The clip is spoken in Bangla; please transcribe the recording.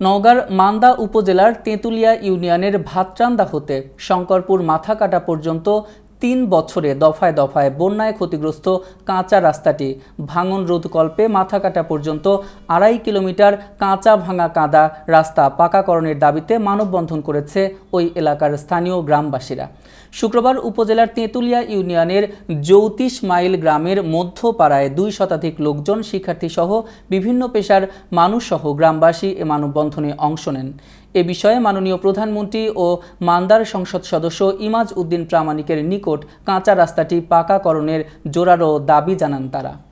নওগাঁর মান্দা উপজেলার তেঁতুলিয়া ইউনিয়নের ভাতরান্দা হতে শঙ্করপুর মাথাকাটা পর্যন্ত ৩ বছরে দফায় দফায় বন্যায় ক্ষতিগ্রস্ত কাঁচা রাস্তাটি ভাঙন রোধকল্পে মাথাকাটা পর্যন্ত ২.৫ কিলোমিটার কাঁচা ভাঙা কাদা রাস্তা পাকাকরণের দাবিতে মানববন্ধন করেছে ওই এলাকার স্থানীয় গ্রামবাসীরা। শুক্রবার উপজেলার তেঁতুলিয়া ইউনিয়নের ৩৪ মাইল গ্রামের মধ্যপাড়ায় ২ শতাধিক লোকজন, শিক্ষার্থীসহ বিভিন্ন পেশার মানুষসহ গ্রামবাসী এ মানববন্ধনে অংশ নেন। এ বিষয়ে মাননীয় প্রধানমন্ত্রী ও মান্দার সংসদ সদস্য ইমাজ উদ্দিন প্রামাণিকের নিকট কাঁচা রাস্তাটি পাকাকরণের জোরালো দাবি জানান তারা।